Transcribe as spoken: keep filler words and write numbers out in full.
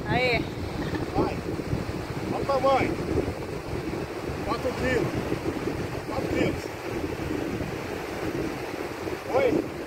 Aí. Vai. Olha o tamanho. quatro quilos. quatro quilos. Oi.